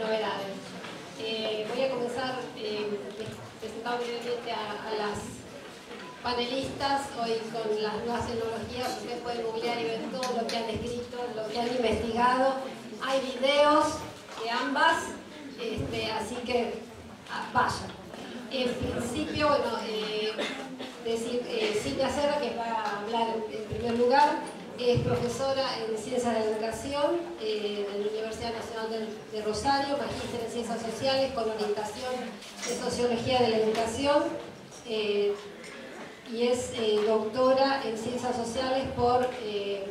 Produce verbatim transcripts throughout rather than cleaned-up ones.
novedades. Eh, voy a comenzar eh, presentando brevemente a, a las panelistas hoy con las nuevas tecnologías. Ustedes pueden googlear y ver todo lo que han escrito, lo que han investigado. Hay videos de ambas, este, así que ah, vayan. En principio, bueno, eh, decir, eh, Silvia Serra, que va a hablar en, en primer lugar, es profesora en Ciencias de la Educación eh, de la Universidad Nacional de, de Rosario, magíster en Ciencias Sociales con orientación en Sociología de la Educación eh, y es eh, doctora en Ciencias Sociales por eh,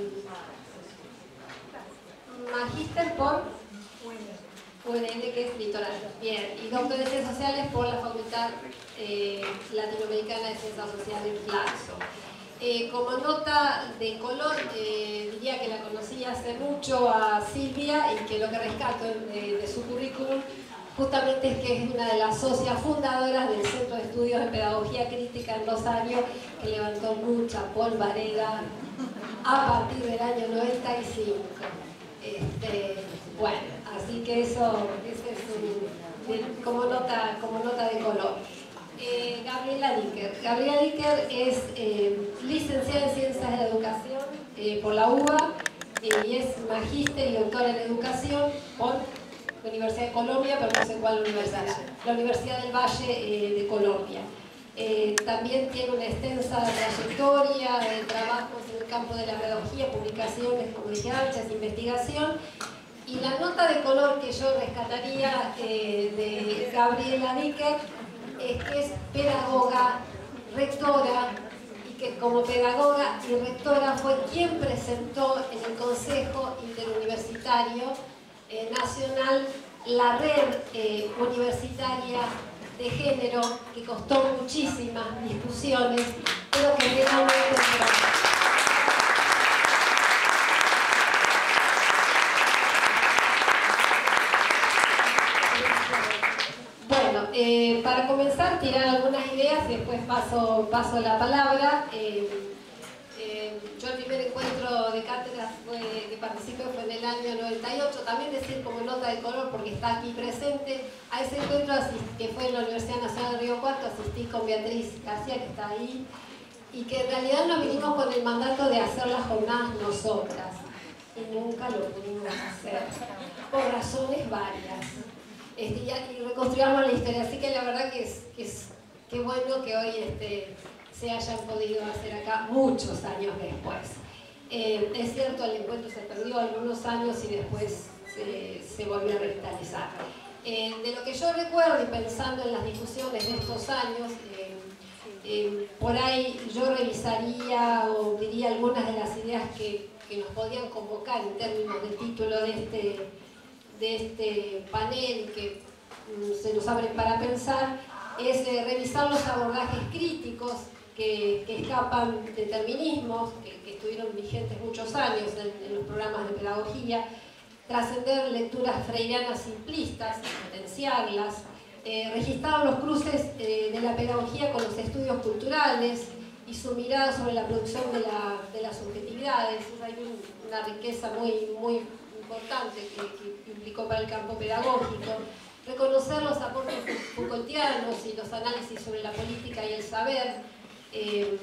magíster por U N L, que es litoral. Bien, y doctor en Ciencias Sociales por la Facultad eh, Latinoamericana de Ciencias Sociales, Flaxo. Eh, como nota de color, eh, diría que la conocí hace mucho a Silvia y que lo que rescato de, de su currículum justamente es que es una de las socias fundadoras del Centro de Estudios de Pedagogía Crítica en Rosario, que levantó mucha polvareda a partir del año noventa y cinco. Este, bueno, así que eso, ese es un, como, nota, como nota de color. Eh, Gabriela Dicker. Gabriela Dicker es eh, licenciada en Ciencias de la Educación eh, por la U B A eh, y es magíster y doctora en Educación por la Universidad de Colombia, pero no sé cuál universidad, la Universidad del Valle eh, de Colombia. Eh, también tiene una extensa trayectoria de trabajos en el campo de la pedagogía, publicaciones, como dije antes, investigación. Y la nota de color que yo rescataría eh, de Gabriela Dicker es que es pedagoga, rectora, y que como pedagoga y rectora fue quien presentó en el Consejo Interuniversitario eh, Nacional la red eh, universitaria de género, que costó muchísimas discusiones, pero que realmente Eh, para comenzar, tirar algunas ideas y después paso, paso la palabra. Eh, eh, yo el primer encuentro de cátedras fue, que participé fue en el año noventa y ocho, también decir como nota de color porque está aquí presente. A ese encuentro que fue en la Universidad Nacional de Río Cuarto asistí con Beatriz García, que está ahí, y que en realidad nos vinimos con el mandato de hacer las jornadas nosotras y nunca lo pudimos hacer por razones varias. Este, y, y reconstruimos la historia, así que la verdad que es, que es que bueno que hoy este, se hayan podido hacer acá muchos años después. Eh, es cierto, el encuentro se perdió algunos años y después se, se volvió a revitalizar. Eh, de lo que yo recuerdo y pensando en las discusiones de estos años, eh, eh, por ahí yo revisaría o diría algunas de las ideas que, que nos podían convocar en términos de título de este de este panel que mm, se nos abre para pensar, es eh, revisar los abordajes críticos que, que escapan de determinismos, que, que estuvieron vigentes muchos años en, en los programas de pedagogía, trascender lecturas freirianas simplistas, potenciarlas, eh, registrar los cruces eh, de la pedagogía con los estudios culturales y su mirada sobre la producción de, la, de las subjetividades. Hay un, una riqueza muy, muy importante que, que implicó para el campo pedagógico, reconocer los aportes Foucaultianos y los análisis sobre la política y el saber, eh,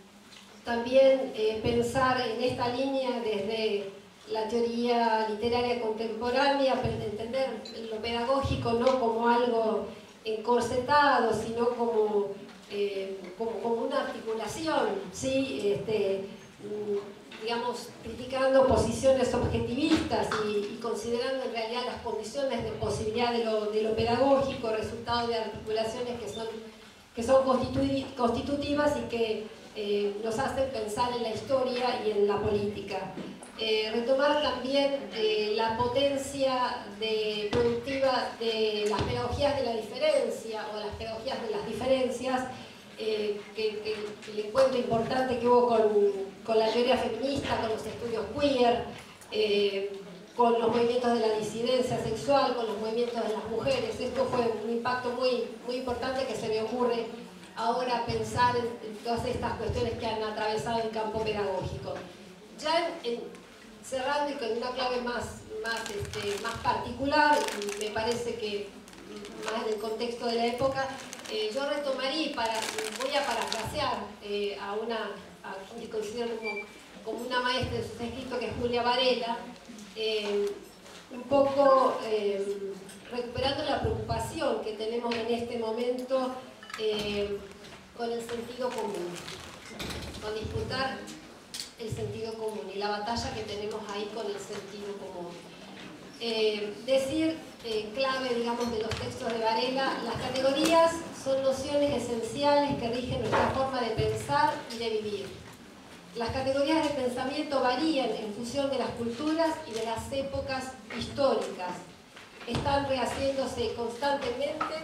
también eh, pensar en esta línea desde la teoría literaria contemporánea, entender lo pedagógico no como algo encorsetado, sino como, eh, como, como una articulación, ¿sí? este, digamos, criticando posiciones objetivistas y, y considerando en realidad las condiciones de posibilidad de lo, de lo pedagógico, resultado de articulaciones que son, que son constitu constitutivas y que eh, nos hacen pensar en la historia y en la política. Eh, retomar también eh, la potencia de, productiva de las pedagogías de la diferencia o las pedagogías de las diferencias, Eh, que, que, que el encuentro importante que hubo con, con la teoría feminista, con los estudios queer, eh, con los movimientos de la disidencia sexual, con los movimientos de las mujeres. Esto fue un impacto muy, muy importante que se me ocurre ahora pensar en, en todas estas cuestiones que han atravesado el campo pedagógico. Ya en, en cerrando y con una clave más, más, este, más particular, me parece que más en el contexto de la época, eh, yo retomaría, y para, voy a parafrasear eh, a una, a quien considero como, como una maestra de sus escritos, que es Julia Varela, eh, un poco eh, recuperando la preocupación que tenemos en este momento eh, con el sentido común, con disputar el sentido común y la batalla que tenemos ahí con el sentido común. Eh, decir, eh, clave, digamos, de los textos de Varela, las categorías son nociones esenciales que rigen nuestra forma de pensar y de vivir. Las categorías de pensamiento varían en función de las culturas y de las épocas históricas. Están rehaciéndose constantemente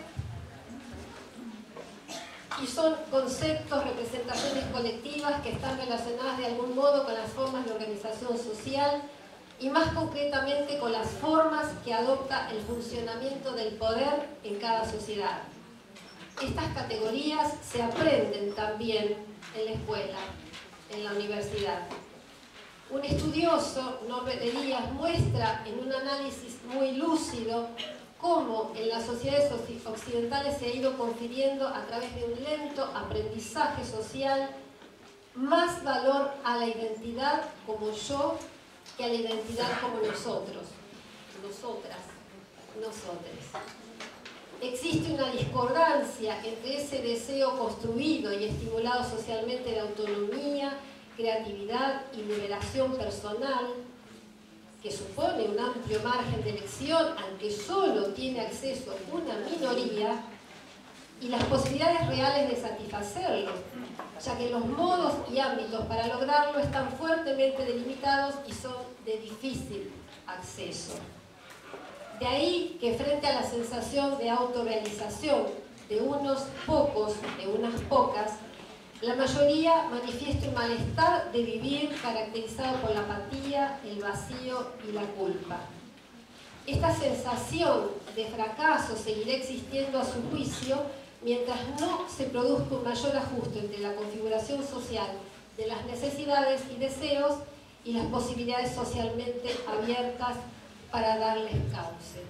y son conceptos, representaciones colectivas que están relacionadas de algún modo con las formas de organización social y más concretamente con las formas que adopta el funcionamiento del poder en cada sociedad. Estas categorías se aprenden también en la escuela, en la universidad. Un estudioso, Norbert Elias, muestra en un análisis muy lúcido cómo en las sociedades occidentales se ha ido confiriendo a través de un lento aprendizaje social más valor a la identidad como yo que a la identidad como nosotros, nosotras, nosotres. Existe una discordancia entre ese deseo construido y estimulado socialmente de autonomía, creatividad y liberación personal, que supone un amplio margen de elección al que solo tiene acceso una minoría, y las posibilidades reales de satisfacerlo, ya que los modos y ámbitos para lograrlo están fuertemente delimitados y son de difícil acceso. De ahí que frente a la sensación de autorrealización de unos pocos, de unas pocas, la mayoría manifiesta un malestar de vivir caracterizado por la apatía, el vacío y la culpa. Esta sensación de fracaso seguirá existiendo a su juicio mientras no se produzca un mayor ajuste entre la configuración social de las necesidades y deseos y las posibilidades socialmente abiertas para darles cauce.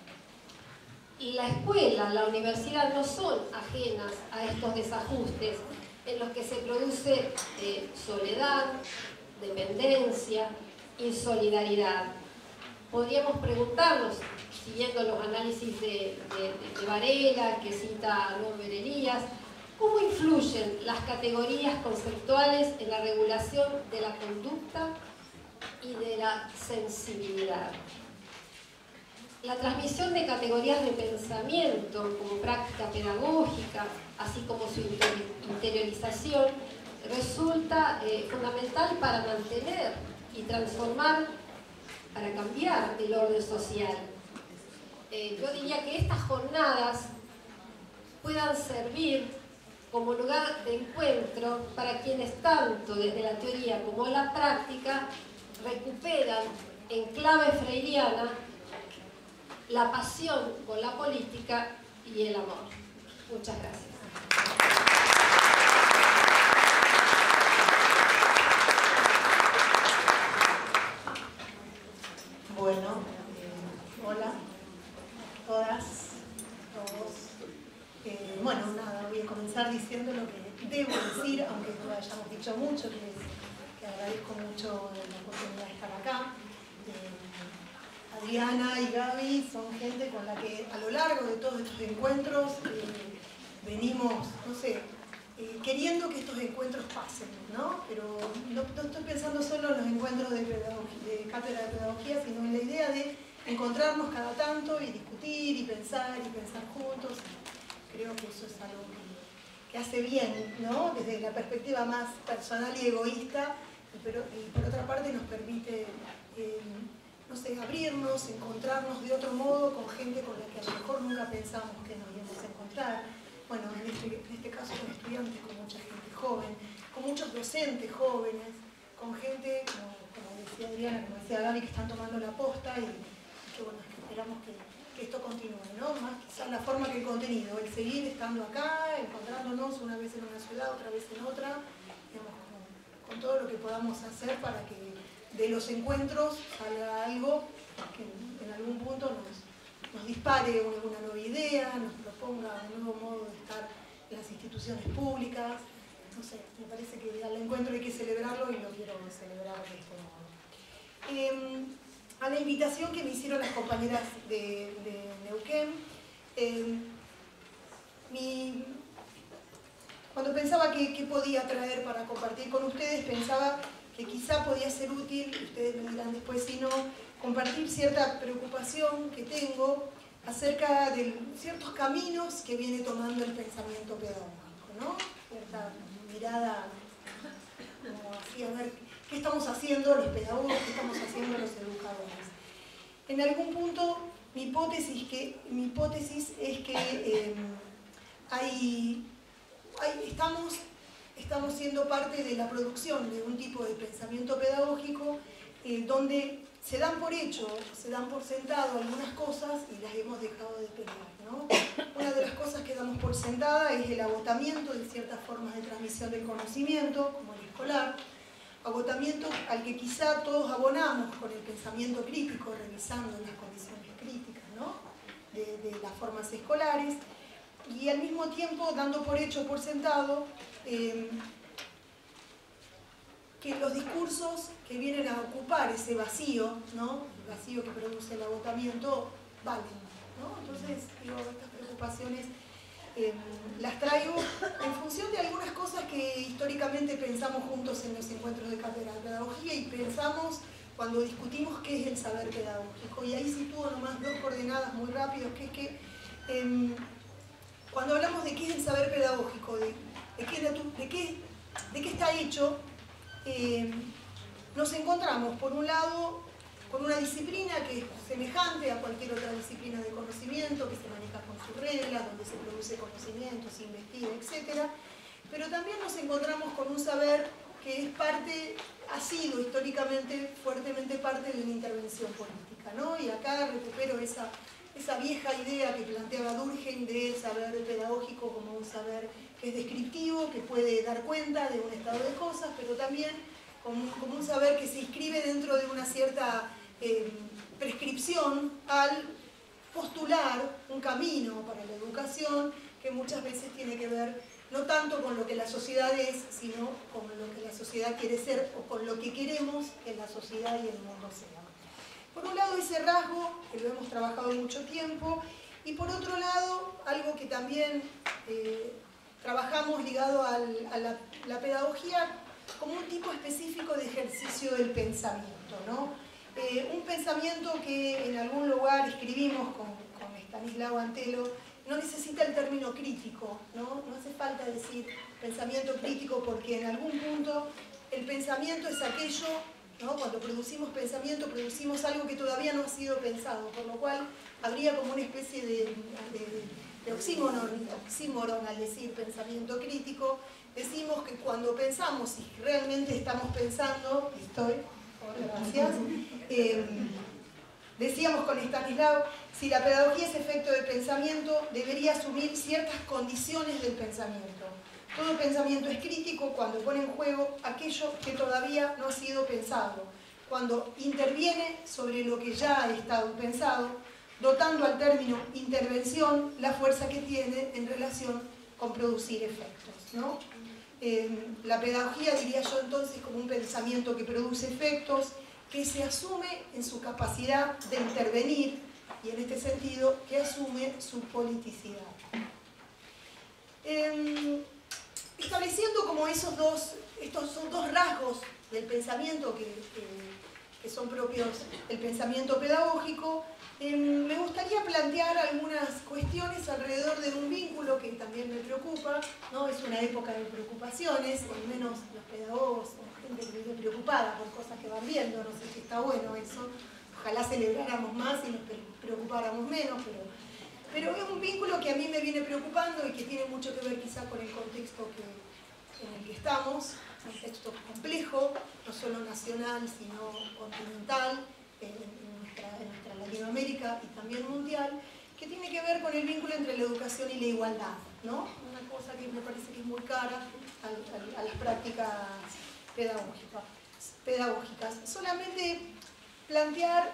La escuela, la universidad no son ajenas a estos desajustes en los que se produce eh, soledad, dependencia, insolidaridad. Podríamos preguntarnos, siguiendo los análisis de, de, de Varela, que cita Norbert Elias, ¿cómo influyen las categorías conceptuales en la regulación de la conducta y de la sensibilidad? La transmisión de categorías de pensamiento como práctica pedagógica, así como su interiorización, resulta eh, fundamental para mantener y transformar, para cambiar el orden social. Eh, yo diría que estas jornadas puedan servir como lugar de encuentro para quienes tanto desde la teoría como la práctica recuperan en clave freiriana la pasión con la política y el amor. Muchas gracias. Bueno, eh, hola a todas, todos. Eh, bueno, nada, voy a comenzar diciendo lo que debo decir, aunque no lo hayamos dicho mucho, que, es, que agradezco mucho la oportunidad de estar acá. Eh, Adriana y Gaby son gente con la que a lo largo de todos estos encuentros eh, venimos, no sé, eh, queriendo que estos encuentros pasen, ¿no? Pero no, no estoy pensando solo en los encuentros de, de cátedra de pedagogía, sino en la idea de encontrarnos cada tanto y discutir y pensar y pensar juntos. Creo que eso es algo que, que hace bien, ¿no? Desde la perspectiva más personal y egoísta, pero y por otra parte nos permite eh, no sé, abrirnos, encontrarnos de otro modo con gente con la que a lo mejor nunca pensamos que nos íbamos a encontrar. Bueno, en este, en este caso con estudiantes, con mucha gente joven, con muchos docentes jóvenes, con gente, como, como decía Adriana, como decía Gaby, que están tomando la posta y que bueno, esperamos que, que esto continúe, ¿no? Más quizás la forma que el contenido, el seguir estando acá, encontrándonos una vez en una ciudad, otra vez en otra, digamos, con, con todo lo que podamos hacer para que de los encuentros salga algo que en algún punto nos, nos dispare una, una nueva idea, nos proponga un nuevo modo de estar en las instituciones públicas. No sé, me parece que al encuentro hay que celebrarlo y lo quiero celebrar de este modo. Eh, a la invitación que me hicieron las compañeras de, de Neuquén, eh, mi, cuando pensaba que, que podía traer para compartir con ustedes, pensaba que quizá podía ser útil, ustedes me dirán después si no, compartir cierta preocupación que tengo acerca de ciertos caminos que viene tomando el pensamiento pedagógico, ¿no? Cierta mirada como así, a ver qué estamos haciendo los pedagogos, qué estamos haciendo los educadores. En algún punto, mi hipótesis, que, mi hipótesis es que eh, hay, hay, estamos, estamos siendo parte de la producción de un tipo de pensamiento pedagógico eh, donde se dan por hecho, se dan por sentado algunas cosas y las hemos dejado de pelear, ¿no? Una de las cosas que damos por sentada es el agotamiento de ciertas formas de transmisión del conocimiento, como el escolar, agotamiento al que quizá todos abonamos con el pensamiento crítico, revisando las condiciones críticas, ¿no? de, de las formas escolares, y al mismo tiempo dando por hecho, por sentado, eh, que los discursos que vienen a ocupar ese vacío, ¿no? El vacío que produce el agotamiento, valen, ¿no? Entonces, digo, estas preocupaciones eh, las traigo en función de algunas cosas que históricamente pensamos juntos en los encuentros de cátedra de pedagogía y pensamos cuando discutimos qué es el saber pedagógico. Y ahí sitúo nomás dos coordenadas muy rápidas, que es que eh, cuando hablamos de qué es el saber pedagógico, de, de, qué, de, qué, de qué está hecho, Eh, nos encontramos, por un lado, con una disciplina que es semejante a cualquier otra disciplina de conocimiento, que se maneja con sus reglas, donde se produce conocimiento, se investiga, etcétera. Pero también nos encontramos con un saber que es parte, ha sido históricamente, fuertemente parte de una intervención política, ¿no? Y acá recupero esa, esa vieja idea que planteaba Durkheim del saber pedagógico como un saber que es descriptivo, que puede dar cuenta de un estado de cosas, pero también como, como un saber que se inscribe dentro de una cierta eh, prescripción al postular un camino para la educación que muchas veces tiene que ver no tanto con lo que la sociedad es, sino con lo que la sociedad quiere ser o con lo que queremos que la sociedad y el mundo sea. Por un lado ese rasgo, que lo hemos trabajado mucho tiempo, y por otro lado, algo que también eh, trabajamos ligado al, a la, la pedagogía como un tipo específico de ejercicio del pensamiento, ¿no? Eh, un pensamiento que en algún lugar escribimos con, con Estanislao Antelo, no necesita el término crítico, ¿no? No hace falta decir pensamiento crítico porque en algún punto el pensamiento es aquello, ¿no? Cuando producimos pensamiento, producimos algo que todavía no ha sido pensado, por lo cual habría como una especie de, de, de oxímoron, oxímoron al decir pensamiento crítico. Decimos que cuando pensamos, y realmente estamos pensando, estoy, gracias, eh, decíamos con Estanislao, si la pedagogía es efecto de pensamiento, debería asumir ciertas condiciones del pensamiento. Todo pensamiento es crítico cuando pone en juego aquello que todavía no ha sido pensado, cuando interviene sobre lo que ya ha estado pensado, dotando al término intervención la fuerza que tiene en relación con producir efectos, ¿no? Eh, la pedagogía, diría yo entonces, como un pensamiento que produce efectos, que se asume en su capacidad de intervenir y en este sentido que asume su politicidad. Eh, estableciendo como esos dos, estos son dos rasgos del pensamiento que, que, que son propios del pensamiento pedagógico, eh, me gustaría plantear algunas cuestiones alrededor de un vínculo que también me preocupa, ¿no? Es una época de preocupaciones, al menos los pedagogos son gente que vive preocupada por cosas que van viendo, no sé si está bueno eso, ojalá celebráramos más y nos preocupáramos menos, pero, pero es un vínculo que a mí me viene preocupando y que tiene mucho que ver quizá con el contexto que, en el que estamos, un contexto complejo, no solo nacional, sino continental, en nuestra, en nuestra Latinoamérica y también mundial, que tiene que ver con el vínculo entre la educación y la igualdad, ¿no? Una cosa que me parece que es muy cara a, a, a las prácticas pedagógicas. pedagógicas. Solamente plantear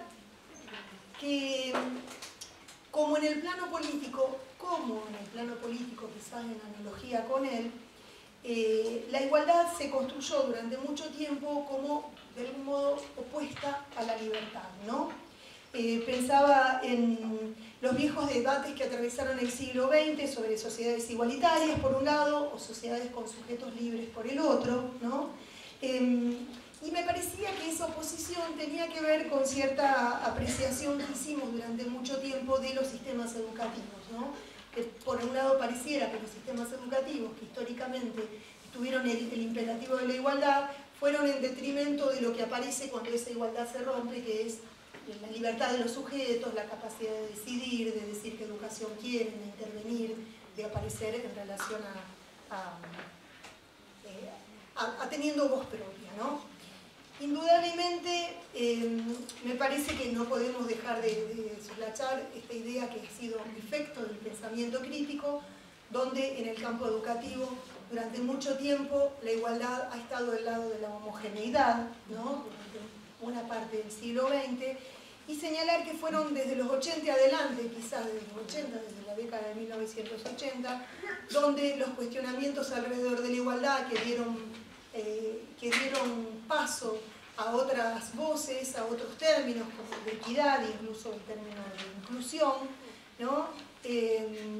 que, como en el plano político, como en el plano político, quizás en analogía con él, eh, la igualdad se construyó durante mucho tiempo como, de algún modo, opuesta a la libertad, ¿no? Eh, pensaba en los viejos debates que atravesaron el siglo veinte sobre sociedades igualitarias, por un lado, o sociedades con sujetos libres por el otro, ¿no? Eh, y me parecía que esa oposición tenía que ver con cierta apreciación que hicimos durante mucho tiempo de los sistemas educativos, ¿no? Que por un lado pareciera que los sistemas educativos, que históricamente tuvieron el, el imperativo de la igualdad, fueron en detrimento de lo que aparece cuando esa igualdad se rompe, que es la libertad de los sujetos, la capacidad de decidir, de decir qué educación quieren, de intervenir, de aparecer en relación a, a, eh, a, a teniendo voz propia, ¿no? Indudablemente, eh, me parece que no podemos dejar de, de soslachar esta idea que ha sido efecto del pensamiento crítico, donde en el campo educativo, durante mucho tiempo, la igualdad ha estado del lado de la homogeneidad, ¿no? Durante una parte del siglo veinte, y señalar que fueron desde los ochenta adelante, quizás desde los ochenta, desde la década de mil novecientos ochenta, donde los cuestionamientos alrededor de la igualdad que dieron, eh, que dieron paso a otras voces, a otros términos como de equidad, incluso el término de inclusión, ¿no? Eh,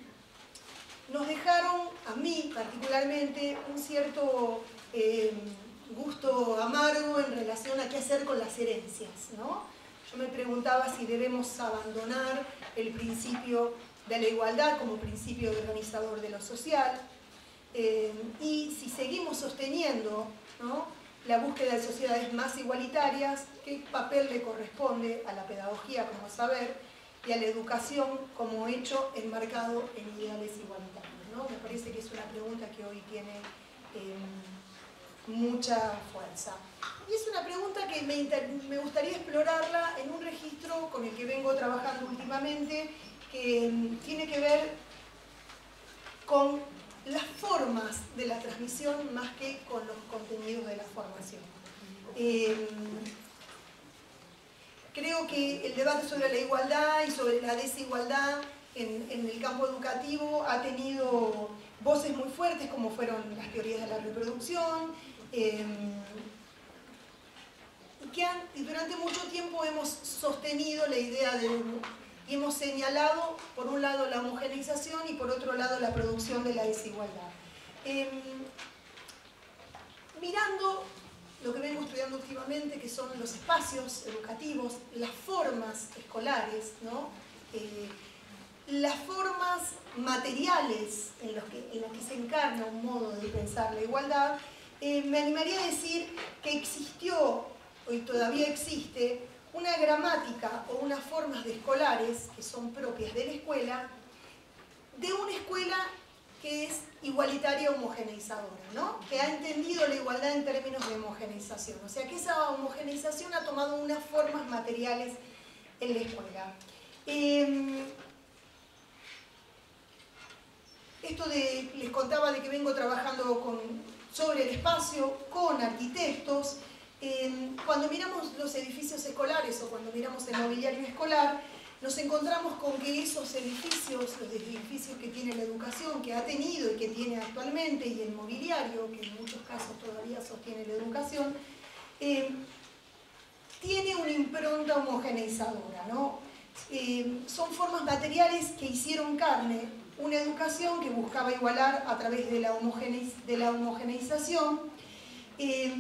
nos dejaron, a mí particularmente, un cierto eh, gusto amargo en relación a qué hacer con las herencias, ¿no? Yo me preguntaba si debemos abandonar el principio de la igualdad como principio organizador de lo social, eh, y si seguimos sosteniendo, ¿no?, la búsqueda de sociedades más igualitarias, qué papel le corresponde a la pedagogía como saber y a la educación como hecho enmarcado en ideales igualitarios, ¿no? Me parece que es una pregunta que hoy tiene eh, mucha fuerza. Y es una pregunta que me, me gustaría explorarla en un registro con el que vengo trabajando últimamente, que um, tiene que ver con las formas de la transmisión más que con los contenidos de la formación. Eh, creo que el debate sobre la igualdad y sobre la desigualdad en, en el campo educativo ha tenido voces muy fuertes, como fueron las teorías de la reproducción, eh, y que han, y durante mucho tiempo hemos sostenido la idea de, y hemos señalado por un lado la homogeneización y por otro lado la producción de la desigualdad. Eh, mirando lo que vengo estudiando últimamente, que son los espacios educativos, las formas escolares, ¿no? Eh, las formas materiales en las que, en las que se encarna un modo de pensar la igualdad, eh, me animaría a decir que existió, y todavía existe, una gramática o unas formas de escolares que son propias de la escuela, de una escuela que es igualitaria homogeneizadora, ¿no? Que ha entendido la igualdad en términos de homogeneización. O sea que esa homogeneización ha tomado unas formas materiales en la escuela. Eh, esto de, les contaba de que vengo trabajando con, sobre el espacio con arquitectos. Eh, cuando miramos los edificios escolares o cuando miramos el mobiliario escolar, nos encontramos con que esos edificios, los edificios que tiene la educación, que ha tenido y que tiene actualmente, y el mobiliario, que en muchos casos todavía sostiene la educación, eh, tiene una impronta homogeneizadora, ¿no? Eh, son formas materiales que hicieron carne una educación que buscaba igualar a través de la, homogeneiz de la homogeneización. Eh,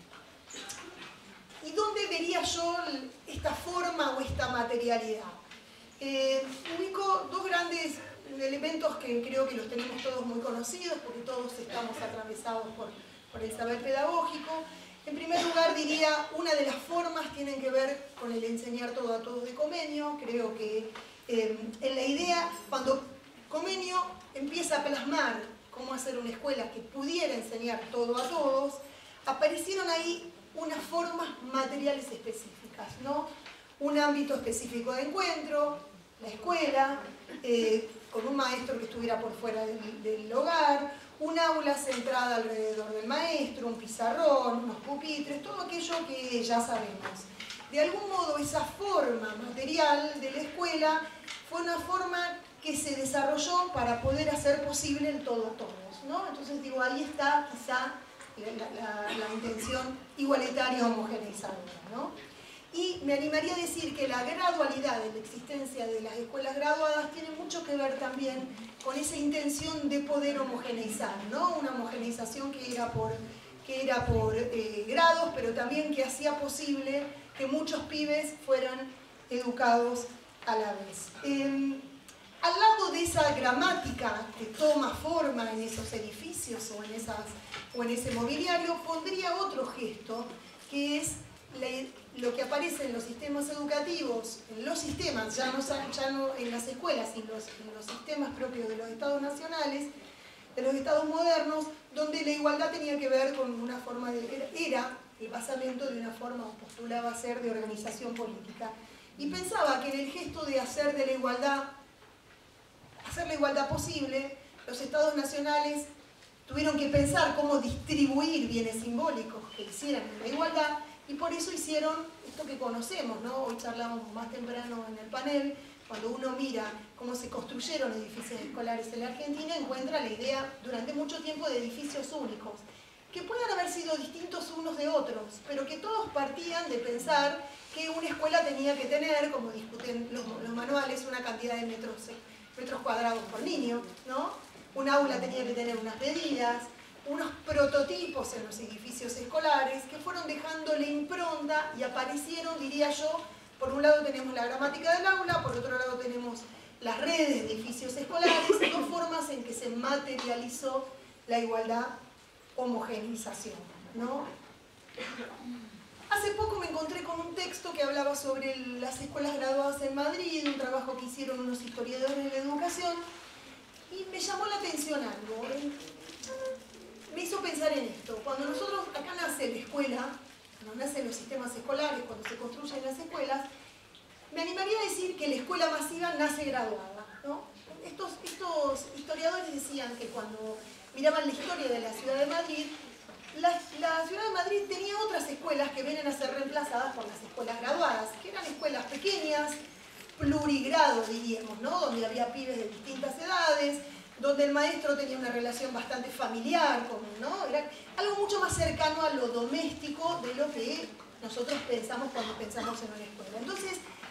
¿Y dónde vería yo esta forma o esta materialidad? Eh, ubico dos grandes elementos que creo que los tenemos todos muy conocidos, porque todos estamos atravesados por, por el saber pedagógico. En primer lugar, diría, una de las formas tienen que ver con el enseñar todo a todos de Comenio. Creo que eh, en la idea, cuando Comenio empieza a plasmar cómo hacer una escuela que pudiera enseñar todo a todos, aparecieron ahí unas formas materiales específicas, ¿no? Un ámbito específico de encuentro, la escuela, eh, con un maestro que estuviera por fuera del, del hogar, un aula centrada alrededor del maestro, un pizarrón, unos pupitres, todo aquello que ya sabemos. De algún modo esa forma material de la escuela fue una forma que se desarrolló para poder hacer posible el todos todos, ¿no? Entonces digo, ahí está quizá la, la, la intención igualitaria homogeneizadora, ¿no? Y me animaría a decir que la gradualidad de la existencia de las escuelas graduadas tiene mucho que ver también con esa intención de poder homogeneizar, ¿no? Una homogeneización que era por, que era por eh, grados, pero también que hacía posible que muchos pibes fueran educados a la vez. Eh, al lado de esa gramática que toma forma en esos edificios o en, esas, o en ese mobiliario, pondría otro gesto, que es la, lo que aparece en los sistemas educativos, en los sistemas, ya no, ya no en las escuelas, sino en los, en los sistemas propios de los estados nacionales, de los estados modernos, donde la igualdad tenía que ver con una forma de... Era, era el basamento de una forma, o postulaba ser, de organización política. Y pensaba que en el gesto de hacer de la igualdad, hacer la igualdad posible, los estados nacionales tuvieron que pensar cómo distribuir bienes simbólicos que hicieran la igualdad, y por eso hicieron esto que conocemos, ¿no? Hoy charlamos más temprano en el panel, cuando uno mira cómo se construyeron edificios escolares en la Argentina, encuentra la idea durante mucho tiempo de edificios únicos, que puedan haber sido distintos unos de otros, pero que todos partían de pensar que una escuela tenía que tener, como discuten los, los manuales, una cantidad de metros, metros cuadrados por niño, ¿no? Un aula tenía que tener unas medidas, unos prototipos en los edificios escolares que fueron dejando la impronta y aparecieron, diría yo, por un lado tenemos la gramática del aula, por otro lado tenemos las redes de edificios escolares, dos formas en que se materializó la igualdad, homogeneización, ¿no? Hace poco me encontré con un texto que hablaba sobre las escuelas graduadas en Madrid, un trabajo que hicieron unos historiadores de la educación, y me llamó la atención algo. Me hizo pensar en esto. Cuando nosotros, acá nace la escuela, cuando nacen los sistemas escolares, cuando se construyen las escuelas, me animaría a decir que la escuela masiva nace graduada, ¿no? Estos, estos historiadores decían que cuando miraban la historia de la ciudad de Madrid, la, la ciudad de Madrid tenía otras escuelas que vienen a ser reemplazadas por las escuelas graduadas, que eran escuelas pequeñas, plurigrado diríamos, ¿no? Donde había pibes de distintas edades, donde el maestro tenía una relación bastante familiar, con, ¿no? Era algo mucho más cercano a lo doméstico de lo que nosotros pensamos cuando pensamos en una escuela. Entonces,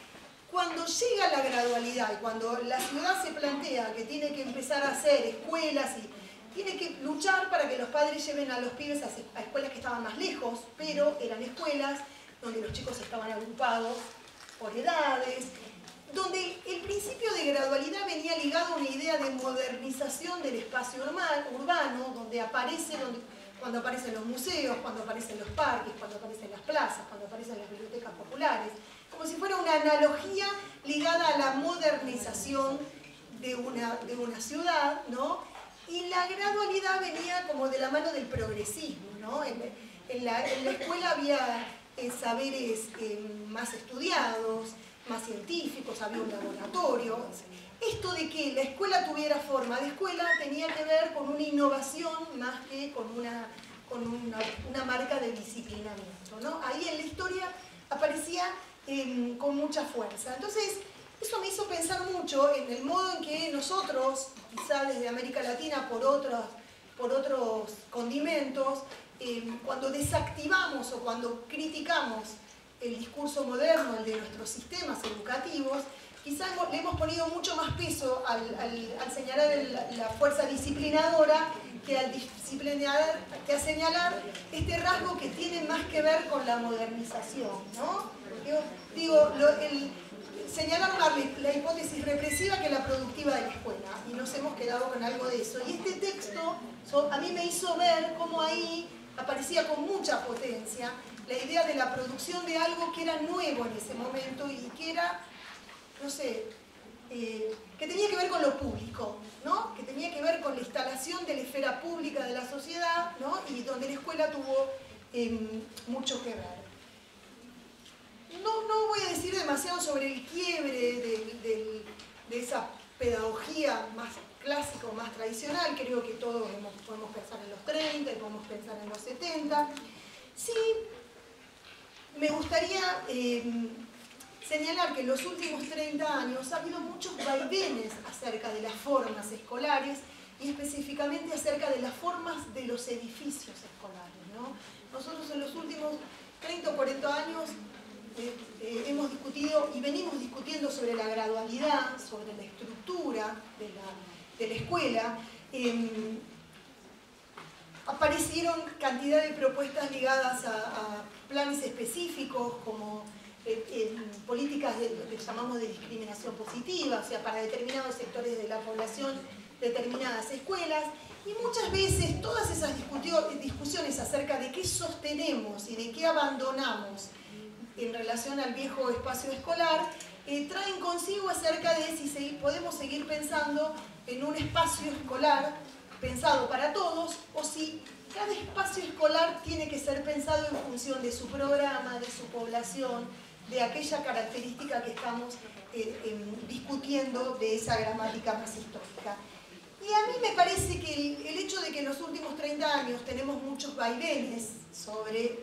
cuando llega la gradualidad y cuando la ciudad se plantea que tiene que empezar a hacer escuelas y tiene que luchar para que los padres lleven a los pibes a, a escuelas que estaban más lejos, pero eran escuelas donde los chicos estaban agrupados por edades, donde el principio de gradualidad venía ligado a una idea de modernización del espacio urbano, donde aparece, donde, cuando aparecen los museos, cuando aparecen los parques, cuando aparecen las plazas, cuando aparecen las bibliotecas populares, como si fuera una analogía ligada a la modernización de una, de una ciudad, ¿no? Y la gradualidad venía como de la mano del progresismo, ¿no? En, en, la, en la escuela había eh, saberes eh, más estudiados, más científicos, había un laboratorio. Esto de que la escuela tuviera forma de escuela tenía que ver con una innovación más que con una, con una, una marca de disciplinamiento, ¿no? Ahí en la historia aparecía eh, con mucha fuerza. Entonces, eso me hizo pensar mucho en el modo en que nosotros, quizá desde América Latina, por otros, por otros condimentos, eh, cuando desactivamos o cuando criticamos el discurso moderno, el de nuestros sistemas educativos, quizás le hemos ponido mucho más peso al, al, al señalar el, la fuerza disciplinadora que al disciplinar, que a señalar este rasgo que tiene más que ver con la modernización, ¿no? Digo, digo lo, el, señalar más la hipótesis represiva que la productiva de la escuela, y nos hemos quedado con algo de eso. Y este texto so, a mí me hizo ver cómo ahí aparecía con mucha potencia la idea de la producción de algo que era nuevo en ese momento y que era, no sé, eh, que tenía que ver con lo público, ¿no? Que tenía que ver con la instalación de la esfera pública de la sociedad, ¿no? Y donde la escuela tuvo eh, mucho que ver. No, no voy a decir demasiado sobre el quiebre de, de, de esa pedagogía más clásica o más tradicional, creo que todos hemos, podemos pensar en los treinta, podemos pensar en los setenta. Sí, me gustaría eh, señalar que en los últimos treinta años ha habido muchos vaivenes acerca de las formas escolares y específicamente acerca de las formas de los edificios escolares, ¿no? Nosotros en los últimos treinta o cuarenta años eh, eh, hemos discutido y venimos discutiendo sobre la gradualidad, sobre la estructura de la, de la escuela. Eh, aparecieron cantidad de propuestas ligadas a, a planes específicos como eh, eh, políticas de, que llamamos de discriminación positiva, o sea, para determinados sectores de la población, determinadas escuelas, y muchas veces todas esas discusiones acerca de qué sostenemos y de qué abandonamos en relación al viejo espacio escolar eh, traen consigo acerca de si se, podemos seguir pensando en un espacio escolar pensado para todos o si cada espacio escolar tiene que ser pensado en función de su programa, de su población, de aquella característica que estamos eh, eh, discutiendo de esa gramática más histórica. Y a mí me parece que el, el hecho de que en los últimos treinta años tenemos muchos vaivenes sobre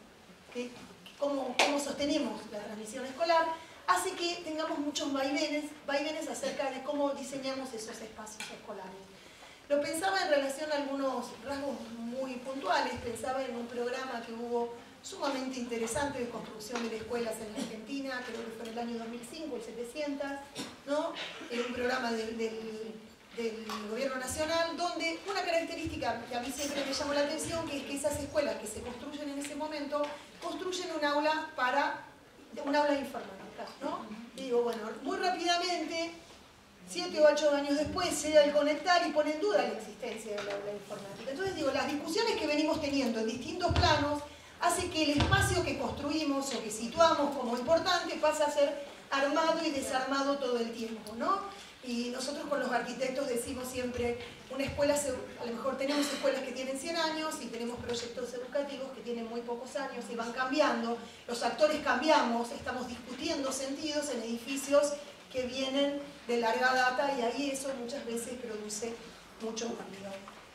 que, cómo, cómo sostenemos la transmisión escolar, hace que tengamos muchos vaivenes, vaivenes acerca de cómo diseñamos esos espacios escolares. Lo pensaba en relación a algunos rasgos muy puntuales, pensaba en un programa que hubo sumamente interesante de construcción de escuelas en la Argentina, creo que fue en el año dos mil cinco, el setecientos, ¿no? Era un programa del, del, del Gobierno Nacional, donde una característica que a mí siempre me llamó la atención, que es que esas escuelas que se construyen en ese momento, construyen un aula para, un aula informática, ¿no? Y digo, bueno, muy rápidamente, siete o ocho años después, llega el conectar y pone en duda la existencia del aula informática. Entonces digo, las discusiones que venimos teniendo en distintos planos hace que el espacio que construimos o que situamos como importante pasa a ser armado y desarmado todo el tiempo, ¿no? Y nosotros con los arquitectos decimos siempre, una escuela, a lo mejor tenemos escuelas que tienen cien años y tenemos proyectos educativos que tienen muy pocos años y van cambiando, los actores cambiamos, estamos discutiendo sentidos en edificios que vienen de larga data y ahí eso muchas veces produce mucho ruido.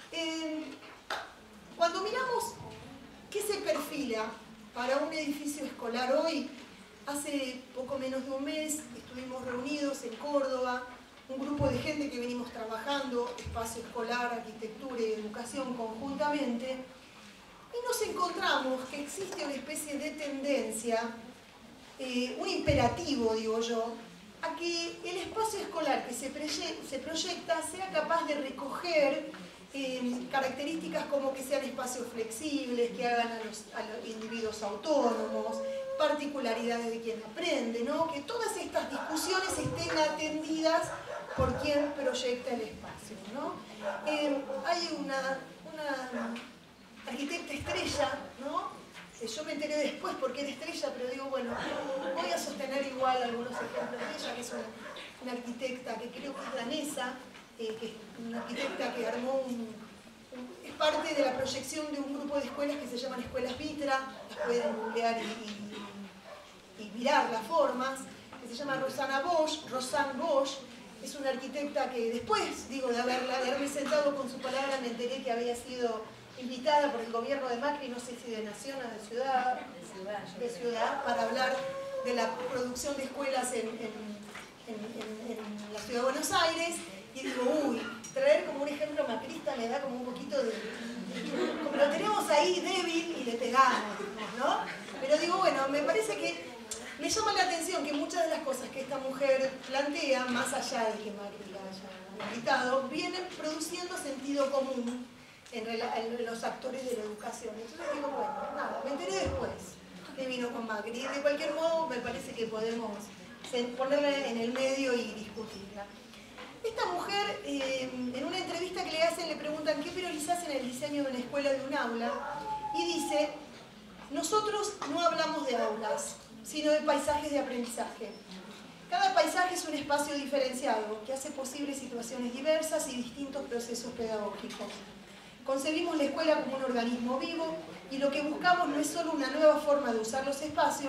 Eh, cuando miramos qué se perfila para un edificio escolar hoy, hace poco menos de un mes estuvimos reunidos en Córdoba, un grupo de gente que venimos trabajando, espacio escolar, arquitectura y educación conjuntamente, y nos encontramos que existe una especie de tendencia, eh, un imperativo, digo yo, a que el espacio escolar que se, se proyecta sea capaz de recoger eh, características como que sean espacios flexibles, que hagan a los, a los individuos autónomos, particularidades de quien aprende, ¿no? Que todas estas discusiones estén atendidas por quien proyecta el espacio, ¿no? Eh, hay una, una arquitecta estrella, ¿no? Yo me enteré después porque era estrella, pero digo, bueno, voy a sostener igual algunos ejemplos de ella, que es una, una arquitecta que creo que es danesa, eh, que es una arquitecta que armó un, un... es parte de la proyección de un grupo de escuelas que se llaman Escuelas Vitra, las pueden googlear y, y, y mirar las formas, que se llama Rosanna Bosch, Rosanne Bosch, es una arquitecta que después, digo, de, haberla, de haberme sentado con su palabra, me enteré que había sido invitada por el gobierno de Macri, no sé si de Nación o de Ciudad, de Ciudad, para hablar de la producción de escuelas en, en, en, en, en la Ciudad de Buenos Aires, y digo, uy, traer como un ejemplo macrista me da como un poquito de... como lo tenemos ahí débil y le pegamos, ¿no? Pero digo, bueno, me parece que me llama la atención que muchas de las cosas que esta mujer plantea, más allá de que Macri la haya invitado, vienen produciendo sentido común en, en los actores de la educación. Entonces digo, bueno, nada, me enteré después que vino con Macri. De cualquier modo, me parece que podemos ponerla en el medio y discutirla. Esta mujer, eh, en una entrevista que le hacen, le preguntan ¿qué priorizás en el diseño de una escuela, de un aula? Y dice, nosotros no hablamos de aulas, sino de paisajes de aprendizaje. Cada paisaje es un espacio diferenciado que hace posibles situaciones diversas y distintos procesos pedagógicos. Concebimos la escuela como un organismo vivo y lo que buscamos no es solo una nueva forma de usar los espacios,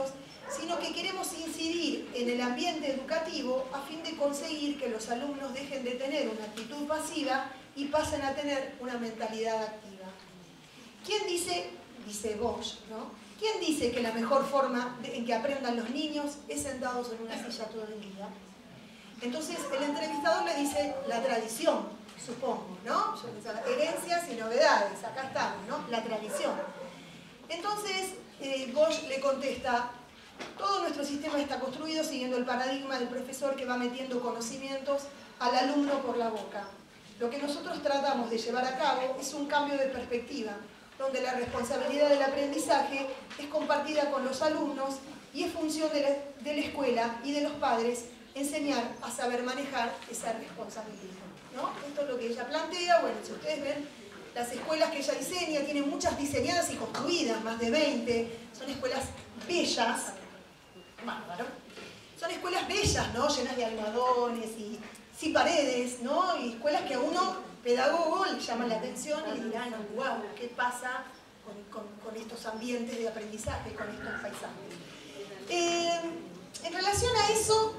sino que queremos incidir en el ambiente educativo a fin de conseguir que los alumnos dejen de tener una actitud pasiva y pasen a tener una mentalidad activa. ¿Quién dice, dice Bosch, ¿no? ¿Quién dice que la mejor forma de, en que aprendan los niños es sentados en una silla todo el día? Entonces el entrevistador le dice la tradición, supongo, ¿no? Yo pensaba, herencias y novedades, acá estamos, ¿no? La tradición. Entonces eh, Bosch le contesta, todo nuestro sistema está construido siguiendo el paradigma del profesor que va metiendo conocimientos al alumno por la boca. Lo que nosotros tratamos de llevar a cabo es un cambio de perspectiva, donde la responsabilidad del aprendizaje es compartida con los alumnos y es función de la, de la escuela y de los padres enseñar a saber manejar esa responsabilidad, ¿no? Esto es lo que ella plantea. Bueno, si ustedes ven, las escuelas que ella diseña tienen muchas diseñadas y construidas, más de veinte, son escuelas bellas, bárbaro, son escuelas bellas, ¿no? Llenas de almohadones y sin paredes, ¿no? Y escuelas que a uno, pedagogo, le llaman la atención y le dirán, wow, ¿qué pasa con, con, con estos ambientes de aprendizaje, con estos paisajes? Eh, en relación a eso,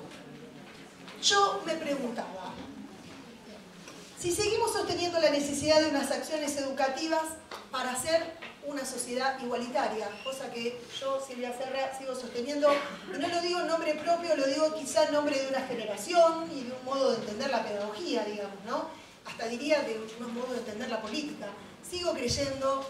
yo me preguntaba, si seguimos sosteniendo la necesidad de unas acciones educativas para hacer una sociedad igualitaria, cosa que yo, Silvia Serra, sigo sosteniendo, y no lo digo en nombre propio, lo digo quizá en nombre de una generación y de un modo de entender la pedagogía, digamos, ¿no? Hasta diría de unos modos de entender la política. Sigo creyendo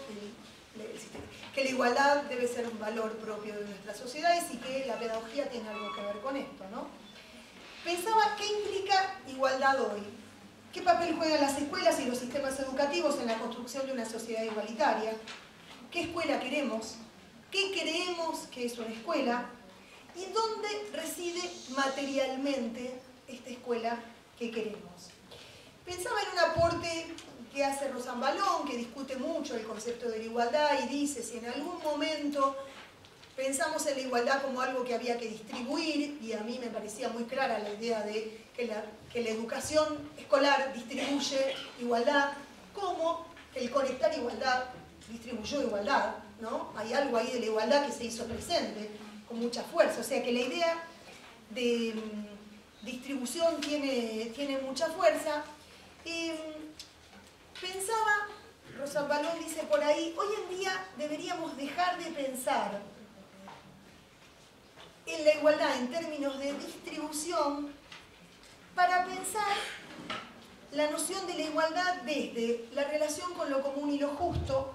que la igualdad debe ser un valor propio de nuestras sociedades y que la pedagogía tiene algo que ver con esto, ¿no? Pensaba, ¿qué implica igualdad hoy? ¿Qué papel juegan las escuelas y los sistemas educativos en la construcción de una sociedad igualitaria? ¿Qué escuela queremos? ¿Qué creemos que es una escuela? ¿Y dónde reside materialmente esta escuela que queremos? Pensaba en un aporte que hace Rosambalón, que discute mucho el concepto de la igualdad y dice, si en algún momento pensamos en la igualdad como algo que había que distribuir, y a mí me parecía muy clara la idea de que la, que la educación escolar distribuye igualdad, como que el conectar igualdad distribuyó igualdad, ¿no? Hay algo ahí de la igualdad que se hizo presente con mucha fuerza, o sea que la idea de mm, distribución tiene, tiene mucha fuerza. Y pensaba, Rosambalón dice por ahí, hoy en día deberíamos dejar de pensar en la igualdad en términos de distribución para pensar la noción de la igualdad desde la relación con lo común y lo justo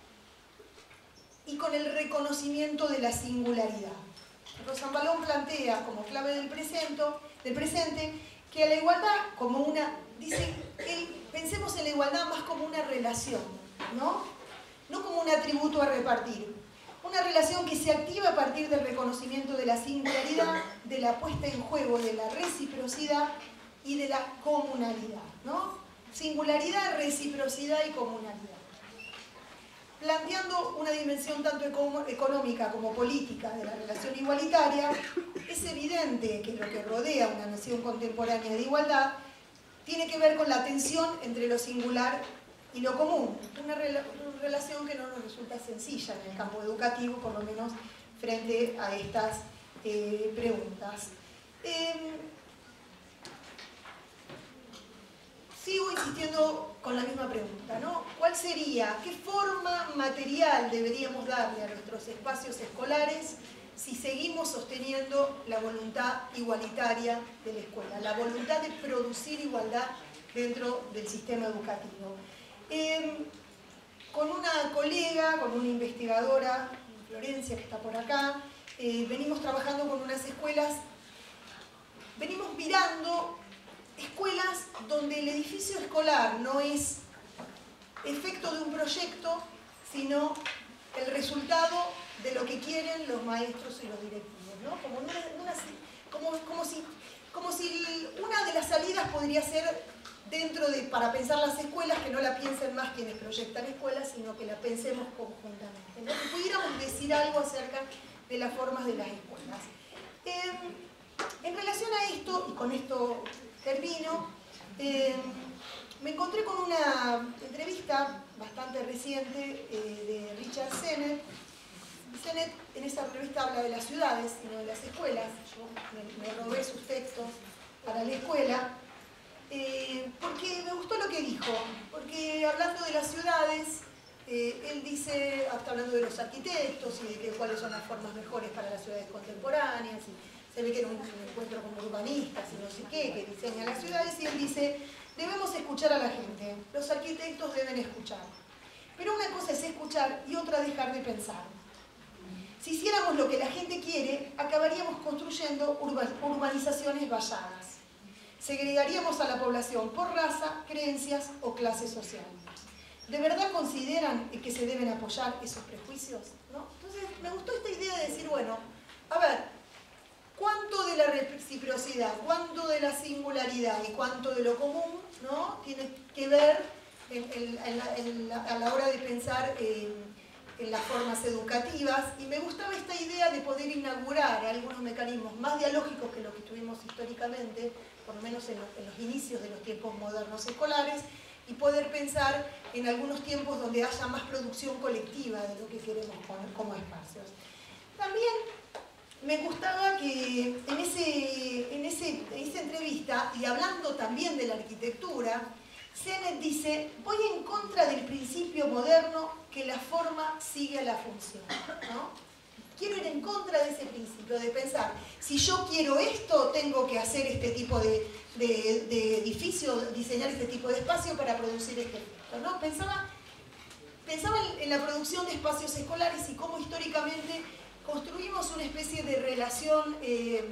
y con el reconocimiento de la singularidad. Rosambalón plantea como clave del presente, del presente que a la igualdad como una, dice, él, pensemos en la igualdad más como una relación, ¿no? No como un atributo a repartir. Una relación que se activa a partir del reconocimiento de la singularidad, de la puesta en juego de la reciprocidad y de la comunalidad, ¿no? Singularidad, reciprocidad y comunalidad. Planteando una dimensión tanto económica como política de la relación igualitaria, es evidente que lo que rodea una noción contemporánea de igualdad tiene que ver con la tensión entre lo singular y lo común. Una, rela una relación que no nos resulta sencilla en el campo educativo, por lo menos frente a estas eh, preguntas. Eh, Sigo insistiendo con la misma pregunta, ¿no? ¿Cuál sería, qué forma material deberíamos darle a nuestros espacios escolares si seguimos sosteniendo la voluntad igualitaria de la escuela, la voluntad de producir igualdad dentro del sistema educativo? Eh, con una colega, con una investigadora, Florencia, que está por acá, eh, venimos trabajando con unas escuelas, venimos mirando escuelas donde el edificio escolar no es efecto de un proyecto, sino el resultado de lo que quieren los maestros y los directivos, ¿no? Como, una, una, como, como, si, como si una de las salidas podría ser dentro de, para pensar las escuelas, que no la piensen más quienes proyectan escuelas, sino que la pensemos conjuntamente, ¿no? Que pudiéramos decir algo acerca de las formas de las escuelas. Eh, en relación a esto, y con esto termino, eh, me encontré con una entrevista bastante reciente eh, de Richard Sennett, Sennett en esa revista habla de las ciudades y no de las escuelas. Yo me, me robé sus textos para la escuela, eh, porque me gustó lo que dijo, porque hablando de las ciudades, eh, él dice, hasta hablando de los arquitectos y de que, cuáles son las formas mejores para las ciudades contemporáneas, y se ve que era un, un encuentro con urbanistas y no sé qué, que diseñan las ciudades, y él dice, debemos escuchar a la gente, los arquitectos deben escuchar. Pero una cosa es escuchar y otra dejar de pensar. Si hiciéramos lo que la gente quiere, acabaríamos construyendo urbanizaciones valladas. Segregaríamos a la población por raza, creencias o clase social. ¿De verdad consideran que se deben apoyar esos prejuicios? ¿No? Entonces, me gustó esta idea de decir, bueno, a ver, ¿cuánto de la reciprocidad, cuánto de la singularidad y cuánto de lo común, ¿no?, tiene que ver en, en, en la, en la, a la hora de pensar en, en las formas educativas? Y me gustaba esta idea de poder inaugurar algunos mecanismos más dialógicos que los que tuvimos históricamente, por lo menos en los, en los inicios de los tiempos modernos escolares, y poder pensar en algunos tiempos donde haya más producción colectiva de lo que queremos como, como espacios. También me gustaba que en, ese, en, ese, en esa entrevista, y hablando también de la arquitectura, Sennett dice, voy en contra del principio moderno que la forma sigue a la función, ¿no? Quiero ir en contra de ese principio, de pensar, si yo quiero esto, tengo que hacer este tipo de, de, de edificio, diseñar este tipo de espacio para producir este efecto, ¿no? Pensaba, pensaba en, en la producción de espacios escolares y cómo históricamente construimos una especie de relación eh,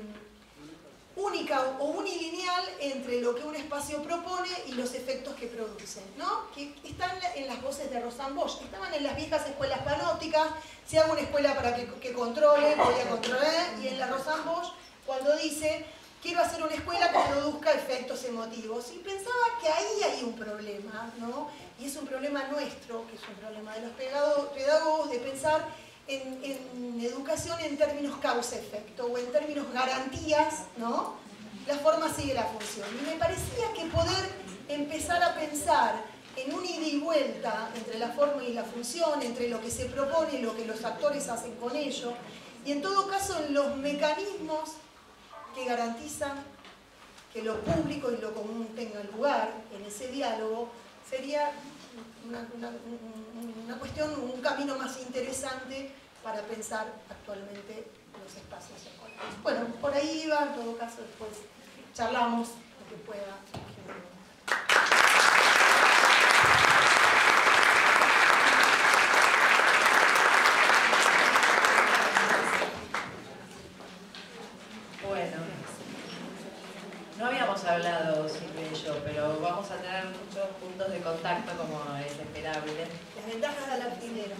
única o unilineal entre lo que un espacio propone y los efectos que produce, ¿no? Que están en las voces de Rosanne Bosch, estaban en las viejas escuelas panópticas, si hago una escuela para que, que controle, voy a controlar, y en la Rosanne Bosch, cuando dice, quiero hacer una escuela que produzca efectos emotivos, y pensaba que ahí hay un problema, ¿no? Y es un problema nuestro, que es un problema de los pedagogos, de pensar En, en educación en términos causa-efecto o en términos garantías, ¿no? La forma sigue la función. Y me parecía que poder empezar a pensar en un ida y vuelta entre la forma y la función, entre lo que se propone y lo que los actores hacen con ello, y en todo caso en los mecanismos que garantizan que lo público y lo común tengan lugar en ese diálogo, sería Una, una, una cuestión, un camino más interesante para pensar actualmente los espacios escolares. Bueno, por ahí iba, en todo caso después charlamos lo que pueda. Bueno, no habíamos hablado, Silvia y yo, pero vamos a tener muchos puntos de contacto, como es esperable. Las ventajas del alquilero.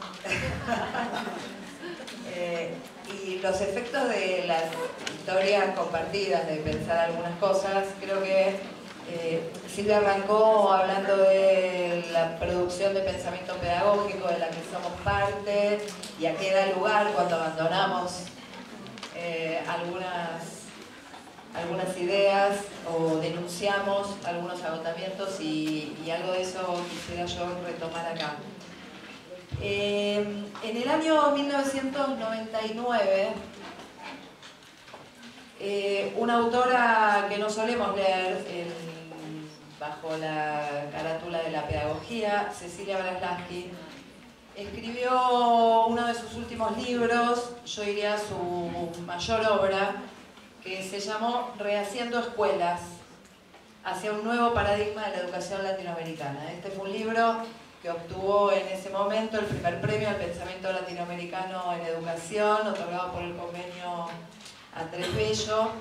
eh, y los efectos de las historias compartidas, de pensar algunas cosas, creo que eh, Silvia arrancó hablando de la producción de pensamiento pedagógico de la que somos parte y a qué da lugar cuando abandonamos eh, algunas algunas ideas o denunciamos algunos agotamientos, y, y algo de eso quisiera yo retomar acá. Eh, en el año mil novecientos noventa y nueve, eh, una autora que no solemos leer en, bajo la carátula de la pedagogía, Cecilia Braslavsky, escribió uno de sus últimos libros, yo diría su mayor obra, que se llamó Rehaciendo Escuelas, hacia un nuevo paradigma de la educación latinoamericana. Este fue un libro que obtuvo en ese momento el primer premio al pensamiento latinoamericano en educación, otorgado por el convenio Andrés Bello.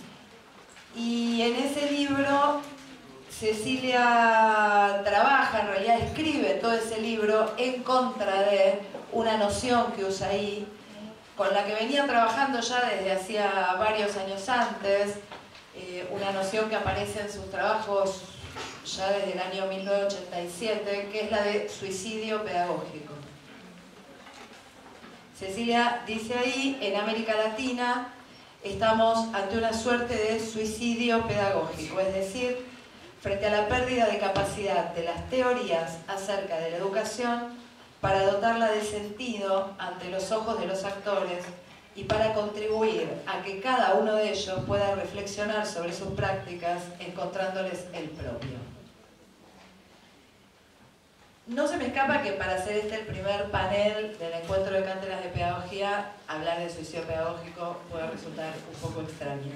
Y en ese libro Cecilia trabaja, en realidad escribe todo ese libro en contra de una noción que usa ahí, con la que venía trabajando ya desde hacía varios años antes, eh, una noción que aparece en sus trabajos ya desde el año mil novecientos ochenta y siete, que es la de suicidio pedagógico. Cecilia dice ahí, en América Latina estamos ante una suerte de suicidio pedagógico, es decir, frente a la pérdida de capacidad de las teorías acerca de la educación para dotarla de sentido ante los ojos de los actores y para contribuir a que cada uno de ellos pueda reflexionar sobre sus prácticas encontrándoles el propio. No se me escapa que para hacer este el primer panel del encuentro de cátedras de pedagogía, hablar de suicidio pedagógico puede resultar un poco extraño.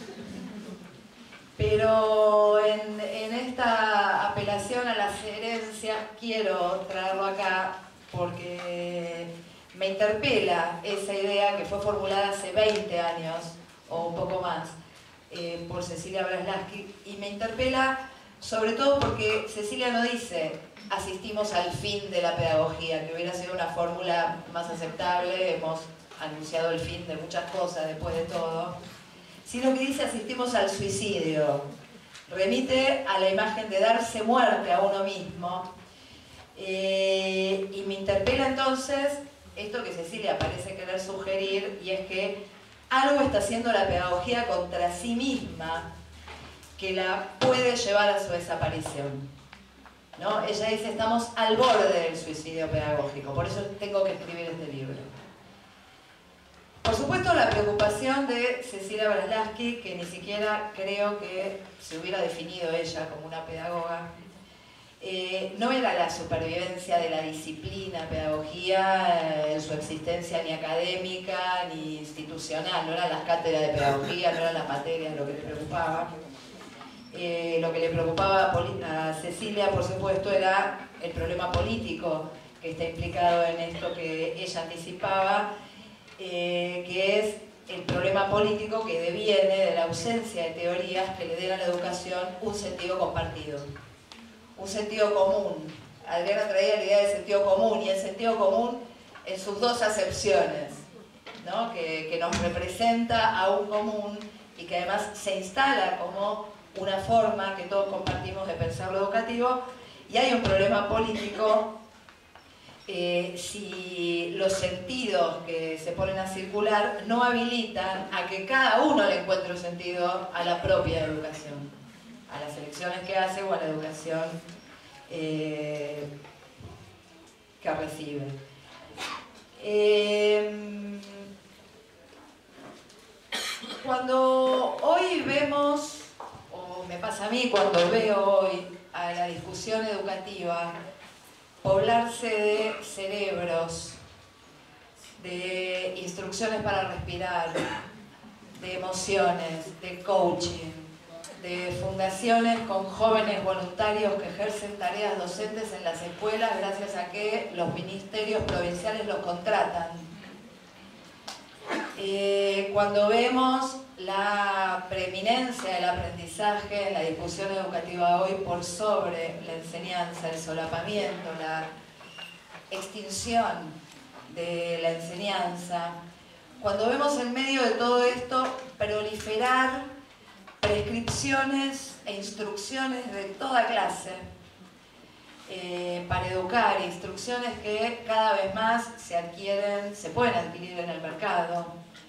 Pero en, en esta apelación a las herencias quiero traerlo acá porque me interpela esa idea que fue formulada hace veinte años o un poco más eh, por Cecilia Braslavsky, y me interpela sobre todo porque Cecilia no dice asistimos al fin de la pedagogía, que hubiera sido una fórmula más aceptable, hemos anunciado el fin de muchas cosas después de todo, sino que dice asistimos al suicidio, remite a la imagen de darse muerte a uno mismo, eh, y me interpela entonces esto que Cecilia parece querer sugerir, y es que algo está haciendo la pedagogía contra sí misma que la puede llevar a su desaparición, ¿no? Ella dice, estamos al borde del suicidio pedagógico, por eso tengo que escribir este libro. Por supuesto, la preocupación de Cecilia Braslavsky, que ni siquiera creo que se hubiera definido ella como una pedagoga, Eh, no era la supervivencia de la disciplina pedagogía eh, en su existencia ni académica ni institucional, no eran las cátedras de pedagogía, no eran las materias lo que le preocupaba. Eh, lo que le preocupaba a Cecilia, por supuesto, era el problema político que está implicado en esto que ella anticipaba, eh, que es el problema político que deviene de la ausencia de teorías que le den a la educación un sentido compartido. Un sentido común. Adriana traía la idea del sentido común, y el sentido común en sus dos acepciones, ¿no? que, que nos representa a un común y que además se instala como una forma que todos compartimos de pensar lo educativo, y hay un problema político eh, si los sentidos que se ponen a circular no habilitan a que cada uno le encuentre un sentido a la propia educación, a las elecciones que hace o a la educación eh, que recibe. Eh, cuando hoy vemos, o me pasa a mí cuando veo hoy a la discusión educativa poblarse de cerebros, de instrucciones para respirar, de emociones, de coaching, de fundaciones con jóvenes voluntarios que ejercen tareas docentes en las escuelas gracias a que los ministerios provinciales los contratan. Eh, cuando vemos la preeminencia del aprendizaje en la discusión educativa hoy por sobre la enseñanza, el solapamiento, la extinción de la enseñanza, cuando vemos en medio de todo esto proliferar prescripciones e instrucciones de toda clase eh, para educar, instrucciones que cada vez más se adquieren, se pueden adquirir en el mercado.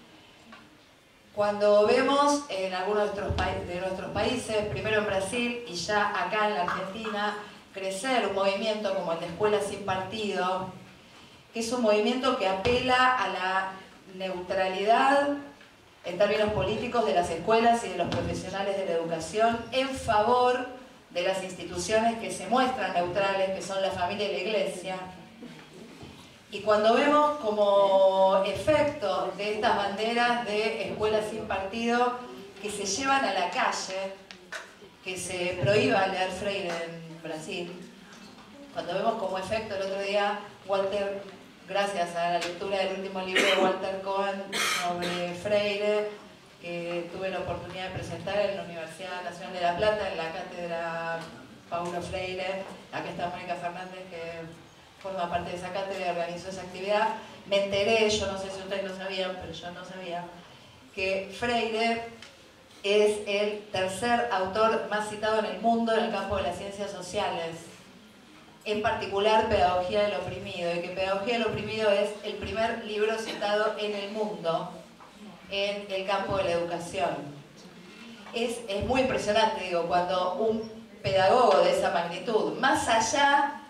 Cuando vemos en algunos de nuestros, de nuestros países, primero en Brasil y ya acá en la Argentina, crecer un movimiento como el de Escuelas Sin Partido, que es un movimiento que apela a la neutralidad en términos políticos de las escuelas y de los profesionales de la educación en favor de las instituciones que se muestran neutrales, que son la familia y la iglesia. Y cuando vemos como efecto de estas banderas de escuelas sin partido que se llevan a la calle, que se prohíba leer Freire en Brasil, cuando vemos como efecto el otro día Walter, gracias a la lectura del último libro de Walter Cohen sobre Freire, que tuve la oportunidad de presentar en la Universidad Nacional de La Plata, en la cátedra Paulo Freire, acá está Mónica Fernández, que forma parte de esa cátedra y organizó esa actividad. Me enteré, yo no sé si ustedes lo sabían, pero yo no sabía, que Freire es el tercer autor más citado en el mundo en el campo de las ciencias sociales, en particular Pedagogía del Oprimido, y que Pedagogía del Oprimido es el primer libro citado en el mundo en el campo de la educación. Es, es muy impresionante, digo, cuando un pedagogo de esa magnitud, más allá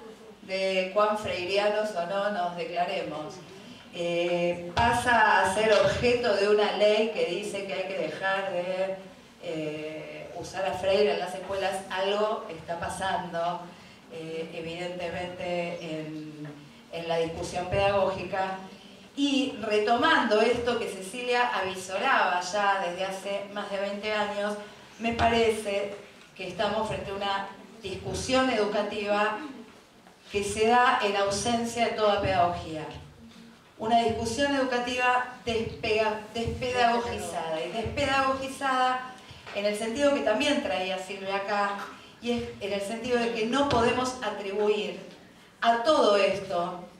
de cuán freirianos o no nos declaremos. Eh, pasa a ser objeto de una ley que dice que hay que dejar de eh, usar a Freire en las escuelas. Algo está pasando, eh, evidentemente, en, en la discusión pedagógica. Y retomando esto que Cecilia avisoraba ya desde hace más de veinte años, me parece que estamos frente a una discusión educativa que se da en ausencia de toda pedagogía. Una discusión educativa despega, despedagogizada, y despedagogizada en el sentido que también traía Silvia acá, y es en el sentido de que no podemos atribuir a todo esto